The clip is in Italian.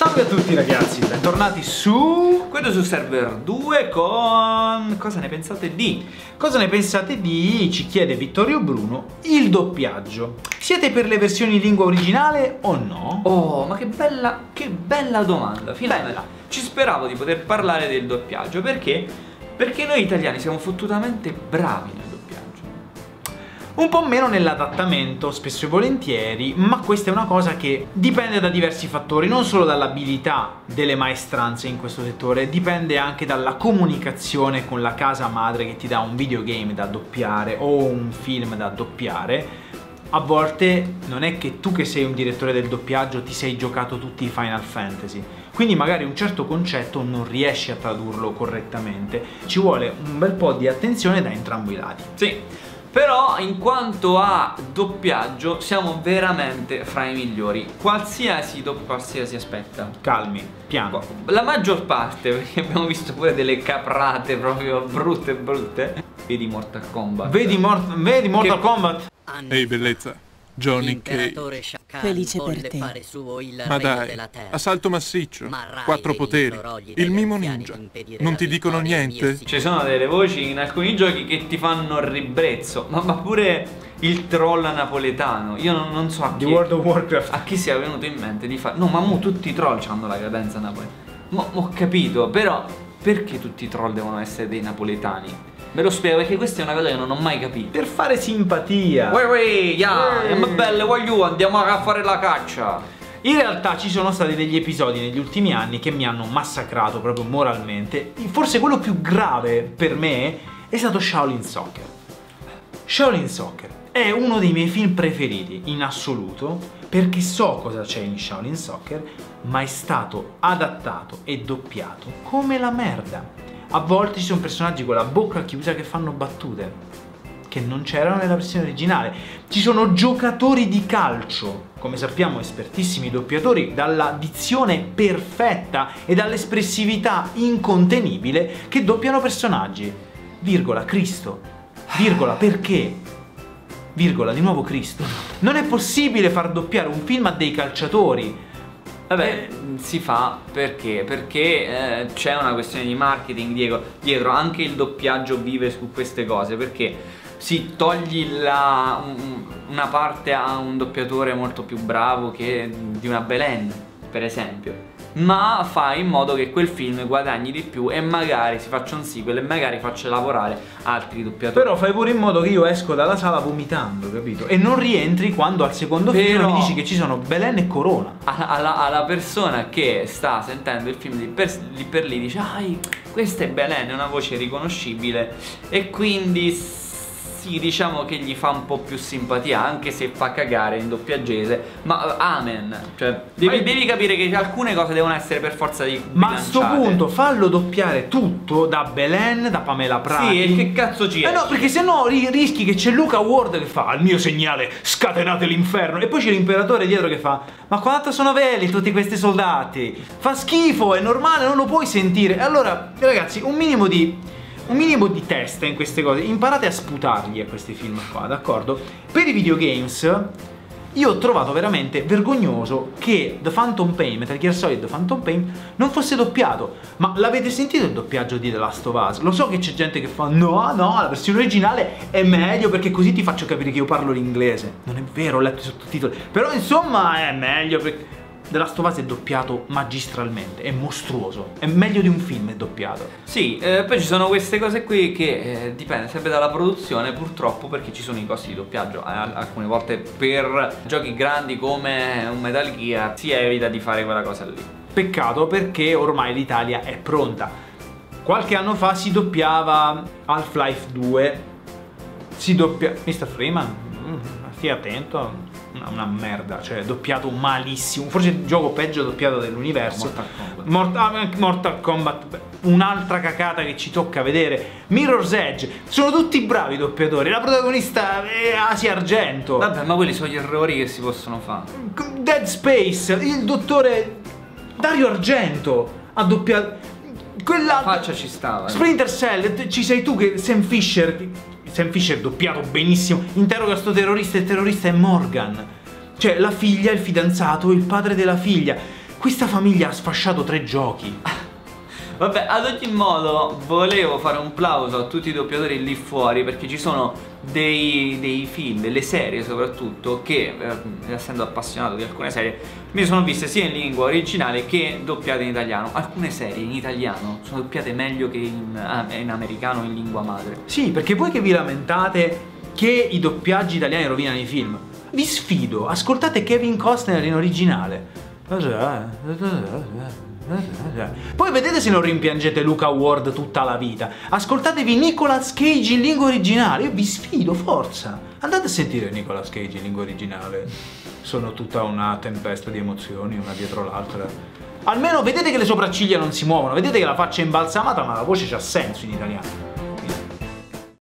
Salve a tutti ragazzi, bentornati su Questo su Server 2 con... Cosa ne pensate di? Cosa ne pensate di? Ci chiede Vittorio Bruno, il doppiaggio. Siete per le versioni in lingua originale o no? Oh, ma che bella domanda, finalmente. Bella. Ci speravo di poter parlare del doppiaggio, perché? Perché noi italiani siamo fottutamente bravi nel doppiaggio. Un po' meno nell'adattamento, spesso e volentieri, ma questa è una cosa che dipende da diversi fattori, non solo dall'abilità delle maestranze in questo settore, dipende anche dalla comunicazione con la casa madre che ti dà un videogame da doppiare o un film da doppiare. A volte non è che tu che sei un direttore del doppiaggio ti sei giocato tutti i Final Fantasy, quindi magari un certo concetto non riesci a tradurlo correttamente, ci vuole un bel po' di attenzione da entrambi i lati. Sì. Però in quanto a doppiaggio siamo veramente fra i migliori, qualsiasi aspetta. Calmi, piano. La maggior parte, perché abbiamo visto pure delle caprate proprio brutte. Vedi Mortal Kombat. Vedi Mortal Kombat? Ehi bellezza, Johnny Cage. Felice per te. Ma dai, assalto massiccio, 4 poteri, il mimo ninja. Non ti dicono niente? Ci sono delle voci in alcuni giochi che ti fanno ribrezzo, ma pure il troll napoletano. Io non so a chi, di World of Warcraft, a chi sia venuto in mente di fare. No, ma mo tutti i troll hanno la cadenza napoletana. Ho capito, però perché tutti i troll devono essere dei napoletani? Me lo spiego, perché questa è una cosa che non ho mai capito. Per fare simpatia. Belle, voglio, andiamo a fare la caccia. In realtà ci sono stati degli episodi negli ultimi anni che mi hanno massacrato proprio moralmente. Forse quello più grave per me è stato Shaolin Soccer. Shaolin Soccer è uno dei miei film preferiti in assoluto, perché so cosa c'è in Shaolin Soccer, ma è stato adattato e doppiato come la merda. A volte ci sono personaggi con la bocca chiusa che fanno battute che non c'erano nella versione originale. Ci sono giocatori di calcio, come sappiamo espertissimi doppiatori, dalla dizione perfetta e dall'espressività incontenibile, che doppiano personaggi. Virgola, Cristo. Virgola, perché? Virgola, di nuovo Cristo. Non è possibile far doppiare un film a dei calciatori. Vabbè, si fa perché? Perché c'è una questione di marketing dietro, anche il doppiaggio vive su queste cose, perché si togli una parte a un doppiatore molto più bravo che di una Belen, per esempio, ma fai in modo che quel film guadagni di più e magari si faccia un sequel e magari faccia lavorare altri doppiatori. Però fai pure in modo che io esco dalla sala vomitando, capito? E non rientri quando al secondo film mi dici che ci sono Belen e Corona. Alla persona che sta sentendo il film lì per lì dice: ah, questa è Belen, è una voce riconoscibile, e quindi sì, diciamo che gli fa un po' più simpatia, anche se fa cagare in doppiaggese, ma amen. Cioè, devi capire che alcune cose devono essere per forza di bilanciate. Ma a sto punto fallo doppiare tutto da Belen, da Pamela Prati. Sì, e che cazzo ci è? No, perché sennò rischi che c'è Luca Ward che fa: al mio segnale scatenate l'inferno, e poi c'è l'imperatore dietro che fa: ma quanto sono belli tutti questi soldati, fa schifo, è normale, non lo puoi sentire. Allora ragazzi, un minimo di testa in queste cose, imparate a sputarli a questi film qua, d'accordo? Per i videogames io ho trovato veramente vergognoso che The Phantom Pain, Metal Gear Solid The Phantom Pain, non fosse doppiato. Ma l'avete sentito il doppiaggio di The Last of Us? Lo so che c'è gente che fa: no, la versione originale è meglio perché così ti faccio capire che io parlo l'inglese. Non è vero, ho letto i sottotitoli, però insomma è meglio perché The Last of Us è doppiato magistralmente, è mostruoso, è meglio di un film è doppiato. Sì, poi ci sono queste cose qui che dipende sempre dalla produzione, purtroppo, perché ci sono i costi di doppiaggio. Alcune volte per giochi grandi come un Metal Gear si evita di fare quella cosa lì. Peccato, perché ormai l'Italia è pronta. Qualche anno fa si doppiava Half-Life 2, Mr. Freeman, stia attento. Una merda, cioè doppiato malissimo, forse il gioco peggio doppiato dell'universo. Mortal Kombat, un'altra cacata che ci tocca vedere. Mirror's Edge, sono tutti bravi doppiatori, la protagonista è Asia Argento. Vabbè, ma quelli sono gli errori che si possono fare. Dead Space, il dottore Dario Argento ha doppiato quella faccia, ci stava. Splinter Cell, ci sei tu che Sam Fisher doppiato benissimo, interroga sto terrorista, il terrorista è Morgan, cioè la figlia, il fidanzato, il padre della figlia. Questa famiglia ha sfasciato 3 giochi. Vabbè, ad ogni modo volevo fare un plauso a tutti i doppiatori lì fuori, perché ci sono dei film, delle serie soprattutto, che essendo appassionato di alcune serie mi sono viste sia in lingua originale che doppiate in italiano. Alcune serie in italiano sono doppiate meglio che in americano, in lingua madre. Sì, perché voi che vi lamentate che i doppiaggi italiani rovinano i film, vi sfido, ascoltate Kevin Costner in originale. Poi vedete se non rimpiangete Luca Ward tutta la vita. Ascoltatevi Nicolas Cage in lingua originale. Io vi sfido, forza. Andate a sentire Nicolas Cage in lingua originale. Sono tutta una tempesta di emozioni, una dietro l'altra. Almeno vedete che le sopracciglia non si muovono, vedete che la faccia è imbalsamata, ma la voce c'ha senso in italiano.